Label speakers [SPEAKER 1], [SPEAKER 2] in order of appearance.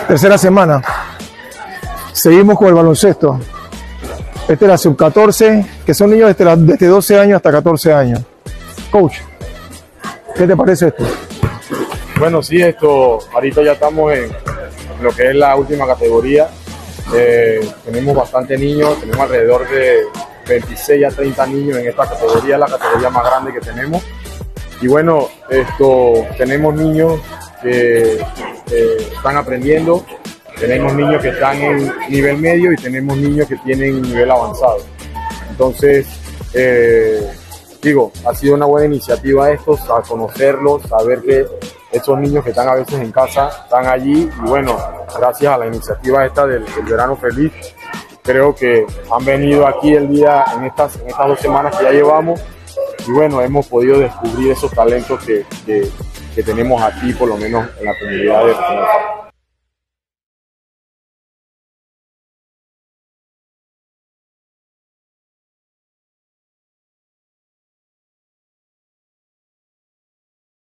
[SPEAKER 1] Tercera semana. Seguimos con el baloncesto. Esta es la sub-14, que son niños desde 12 años hasta 14 años. Coach, ¿qué te parece esto?
[SPEAKER 2] Bueno, sí, ahorita ya estamos en lo que es la última categoría. Tenemos bastante niños, tenemos alrededor de 26 a 30 niños en esta categoría, la categoría más grande que tenemos. Y bueno, tenemos niños que están aprendiendo, tenemos niños que están en nivel medio y tenemos niños que tienen nivel avanzado. Entonces, ha sido una buena iniciativa a conocerlos, saber que esos niños que están a veces en casa están allí y bueno, gracias a la iniciativa del Verano Feliz, creo que han venido aquí en estas 2 semanas que ya llevamos y bueno, hemos podido descubrir esos talentos que tenemos aquí, por lo menos en la comunidad de Reynosa.